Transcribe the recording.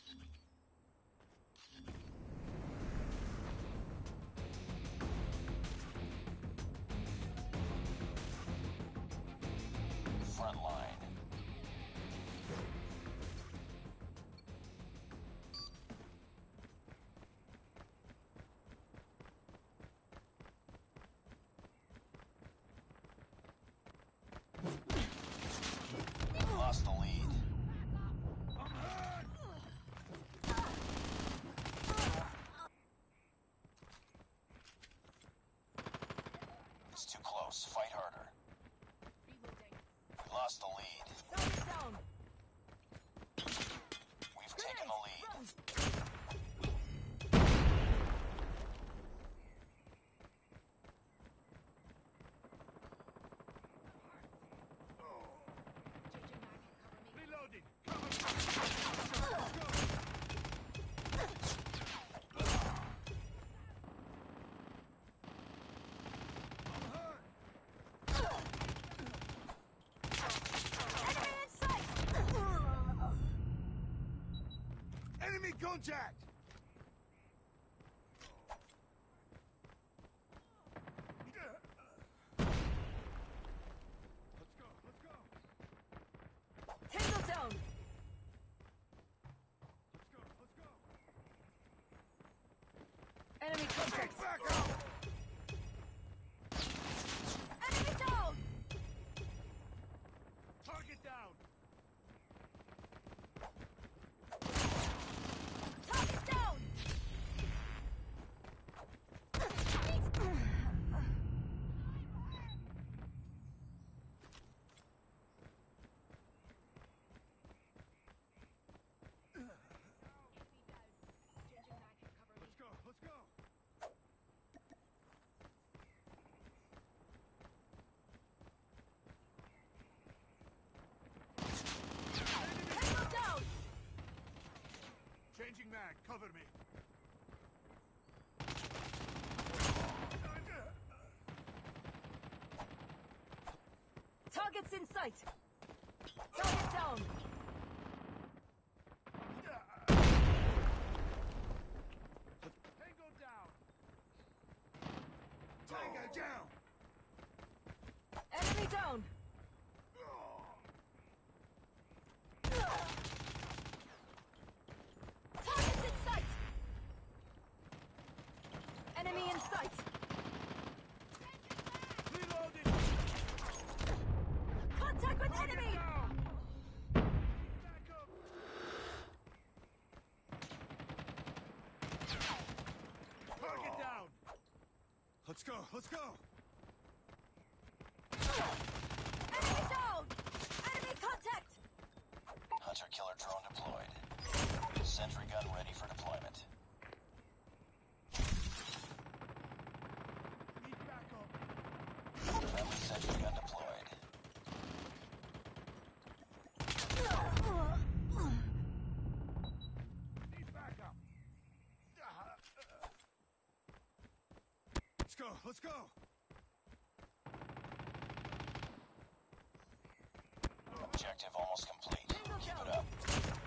Front line. Lost the lead. It's too close. Fight harder. We lost the lead. Down. We've taken the lead. Reloading. Cover me. Enemy contact! Let's go, let's go! Tango down! Let's go, let's go! Enemy contact! Back up! Enemy down! Target down! Target down! Let's go, let's go! Tango down! Changing mag, cover me. Targets in sight! Target down! Tango down! Tango down! Enemy down! Targets in sight! Enemy in sight! Reloading! Contact with enemy! Down! Back up! Target down! Let's go, let's go! Enemy down! Enemy contact! Hunter-killer drone deployed. Sentry gun ready for deployment. Need backup! Friendly sentry gun deployed. Need backup! Let's go, let's go! Objective almost complete. Tango Keep it down. up.